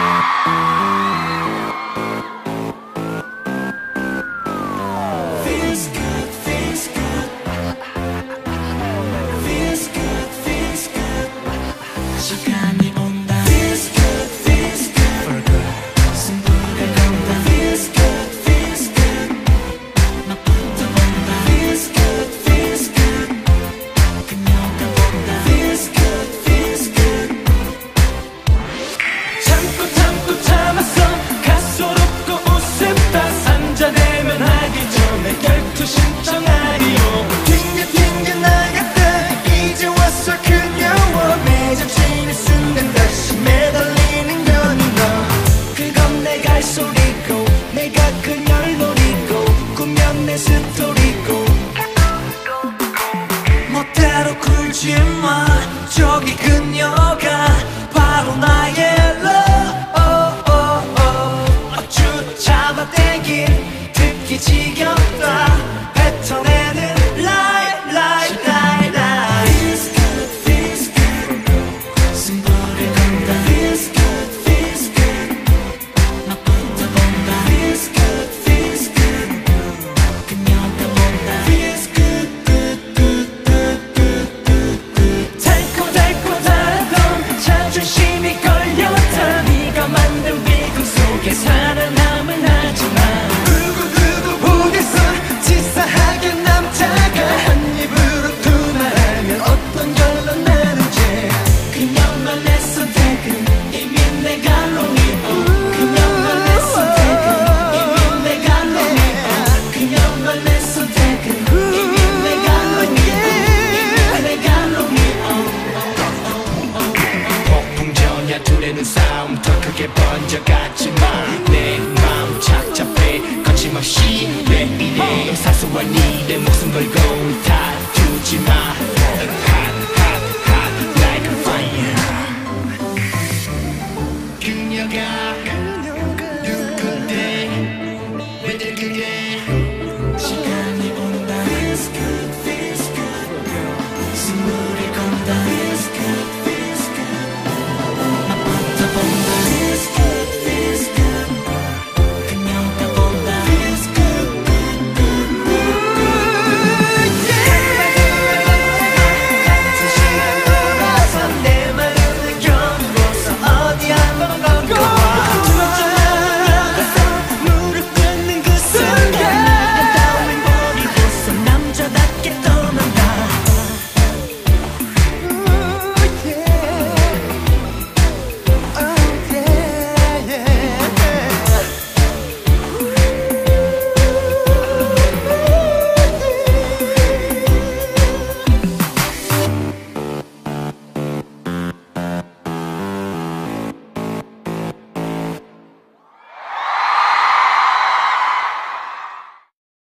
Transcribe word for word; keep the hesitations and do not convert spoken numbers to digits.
저기 그녀가 바로 나의 love. 어쭈 잡아당긴 듣기 지겹다 뱉어내는 lie lie lie lie. Feels good feels good 승부를 건다. Feels good feels good 나부터 본다. Feels good feels good 그녀가 본다. Feels good good good good good good good 달콤달콤 달콤 자존심이 걸렸다. 네가 만든 비극 속에 살아남은 하지만 누구 누구 보겠어. 치사하게 남자가 한 입으로 두 말하면 어떤 결론 나는지. 그녀만의 선택은 이미 내가 롱이고 그녀만의 선택은 이미 내가 롱이고 그녀만의 선택은 이미 내가 롱이고 이미 내가 롱이고. 폭풍전야 둘의 눈싸움 더 크게 번져갔지만 내 마음 착잡해 거침없이 왜 이래. 사소한 일에 목숨 걸고 다투지마. Hot hot hot like a fire. 그녀가